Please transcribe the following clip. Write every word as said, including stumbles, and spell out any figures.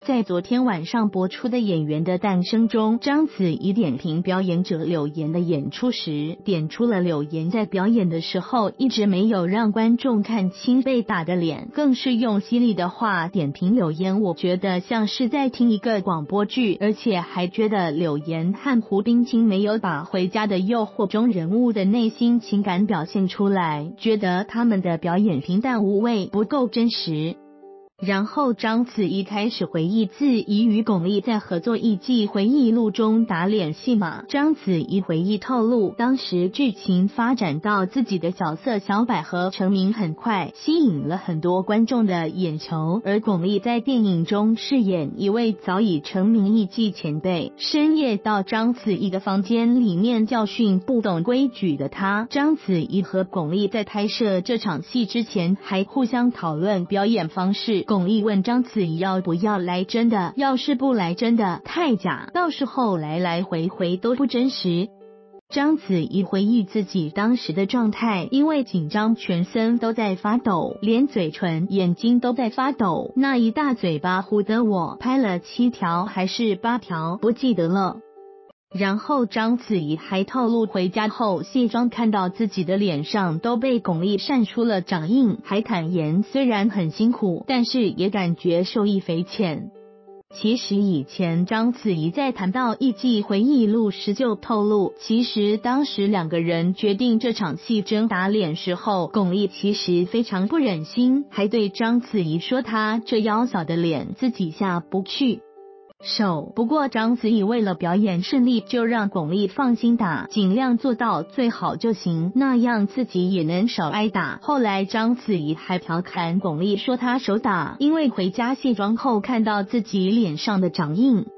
在昨天晚上播出的《演员的诞生》中，章子怡点评表演者柳岩的演出时，点出了柳岩在表演的时候一直没有让观众看清被打的脸，更是用犀利的话点评柳岩，我觉得像是在听一个广播剧，而且还觉得柳岩和胡冰卿没有把《回家的诱惑》中人物的内心情感表现出来，觉得他们的表演平淡无味，不够真实。然后章子怡开始回忆自己与巩俐在合作一季回忆录中打脸戏码。章子怡回忆透露，当时剧情发展到自己的角色小百合成名很快，吸引了很多观众的眼球，而巩俐在电影中饰演一位早已成名艺伎前辈，深夜到章子怡的房间里面教训不懂规矩的她。章子怡和巩俐在拍摄这场戏之前还互相讨论表演方式，巩俐问章子怡要不要来真的，要是不来真的太假，到时候来来回回都不真实。章子怡回忆自己当时的状态，因为紧张全身都在发抖，连嘴唇眼睛都在发抖，那一大嘴巴唬得我拍了七条还是八条不记得了。然后章子怡还透露，回家后卸妆看到自己的脸上都被巩俐晒出了掌印，还坦言虽然很辛苦，但是也感觉受益匪浅。其实以前章子怡在谈到一季回忆录时就透露，其实当时两个人决定这场戏争打脸时候，巩俐其实非常不忍心，还对章子怡说她这腰小的脸自己下不去手。不过章子怡为了表演顺利，就让巩俐放心打，尽量做到最好就行，那样自己也能少挨打。后来章子怡还调侃巩俐说她手打，因为回家卸妆后看到自己脸上的掌印。